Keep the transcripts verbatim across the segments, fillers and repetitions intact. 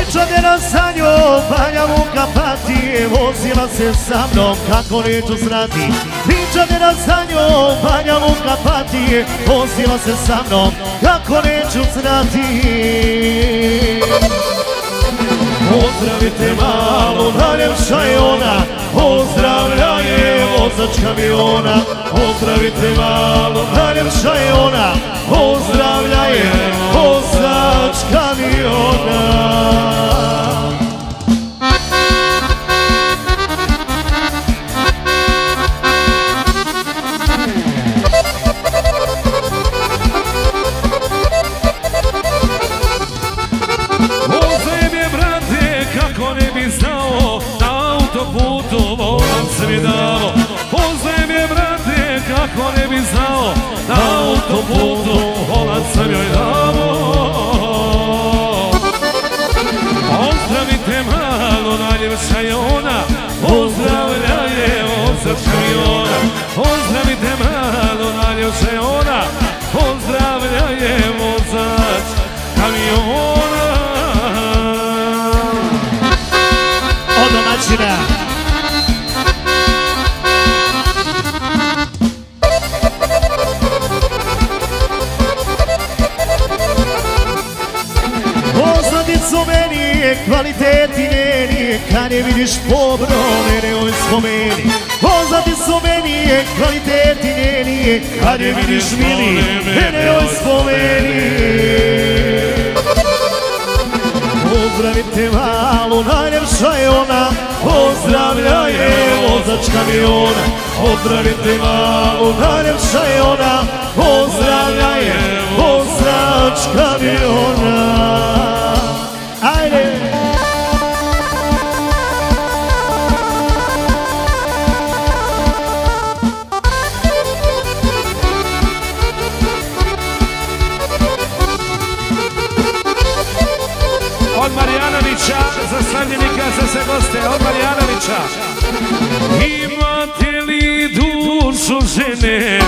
Pričade na sanju, Banja Luka pati, vozila se sa mnom, kako neću znati. Pričade na sanju, Banja Luka pati, vozila se sa mnom, kako neću znati. Pozdravite malo najljepša je ona, pozdravlja je vozač kamiona. Pozdravite malo najljepša je ona, pozdravlja je vozač kamiona. Poznajem je, brate, kako ne bi znao, na autoputu volan sam joj dao. Pozdravite malo, najljepša je ona, pozdravlja je vozač kamiona. Pozdravite malo, najljepša je ona, pozdravlja je vozač kamiona. Od domaćina su meni kvaliteti njeni, kad je vidiš pobro, mene oj spomeni. Poznati su meni kvaliteti njeni, kad je vidiš mili, mene oj spomeni. Pozdravite malo, najljepša je ona, pozdravlja je vozač kamiona. Pozdravite malo, najljepša je ona, pozdravlja je vozač kamiona. Ajde! Od Marjanovića, za slavljenika, za sve goste, od Marjanovića. Imate li dušu žene,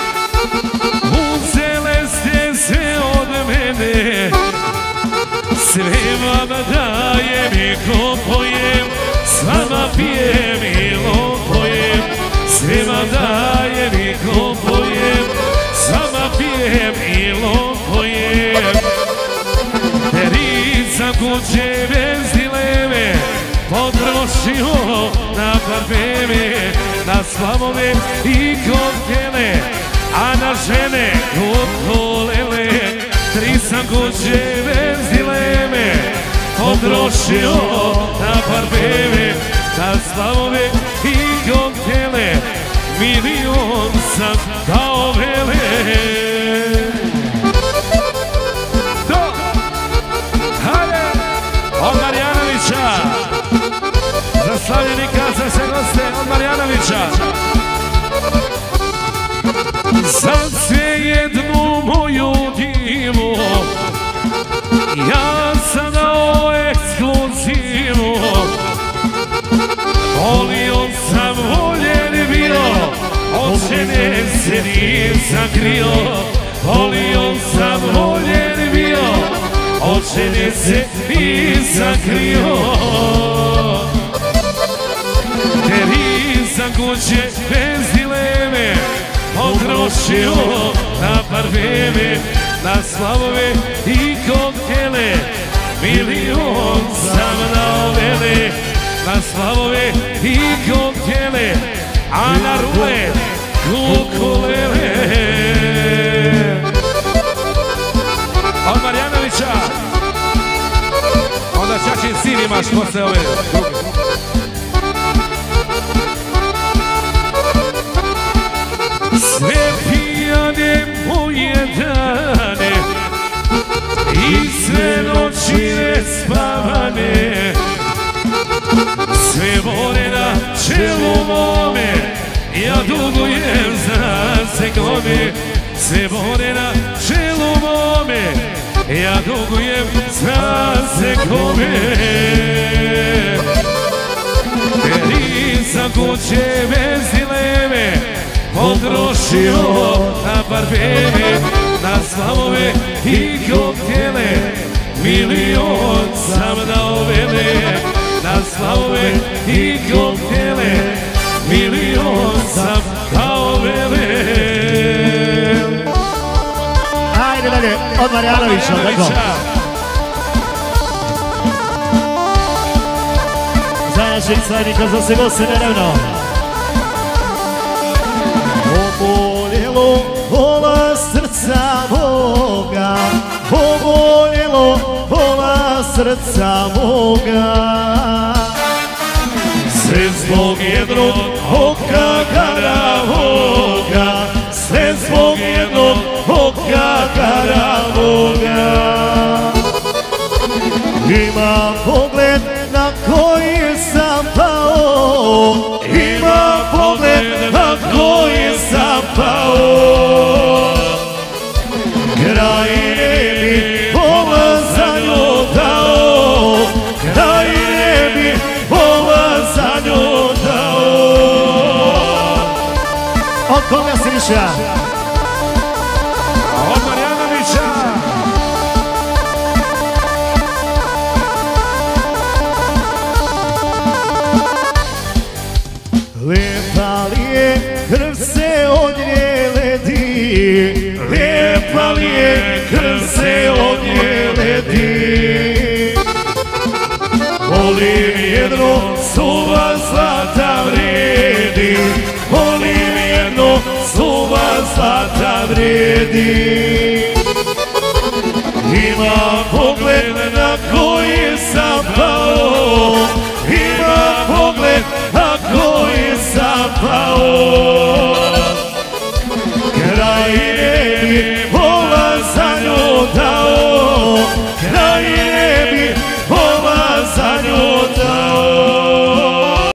uzele ste se od mene. Sve vam dajem i kopojem, s vama pijem i lopojem. Sve vam dajem i kopojem, s vama pijem i lopojem. Terica kuće bez dileme, potrošio na parfeme, na slavove i koktele, a na žene kukolele. Tri sam kuće bez dileme, potrošio na parfeme, na slavove i koktele, milion sam dao vele. Do! Hajde! Od Marjanovića, za slavljenika, za sve goste, od Marjanovića. Za sve jednu moju divu, ja sam dao ekskluzivu. Volio sam, voljen bio, od žene se nisam krio. Volio sam, voljen bio, od žene se nisam krio. Terizam kuće bez dileme, potrošio na parfeme, na slavove i koktele, milion sam dao vele. Na slavove i koktele, a na rulet kukulele. Od Marjanovića, onda Čačin sin imaš posle ove druge. Sve pijane moje dane i sve noći nespavane, sve vore na čelu mome, ja dugujem za se kome. Sve vore na čelu mome, ja dugujem za se kome. Terica kuće bez dileme, potrošio na parfeme, na slavove i koktele, milion sam dao i koktele, milion sam kao vele. Ajde dalje, od Marjanovića, tako. Za našeg sajnika, za se gose nerevno. Oboljelo pola srca moga, oboljelo pola srca moga. Sve zbog jednog oka karavoga, sve zbog jednog oka karavoga. Ima pogled na koji sam pao, ima pogled na koji sam pao. Krajine bi pola za nju dao, krajine bi pola za nju dao. Od koga si više? Od Marjanovića. Lepa li je krv se od nje ledi, lepa li je krv se od nje ledi. Volim jedno suva zlata vredi, volim jedno suva zlata vredi.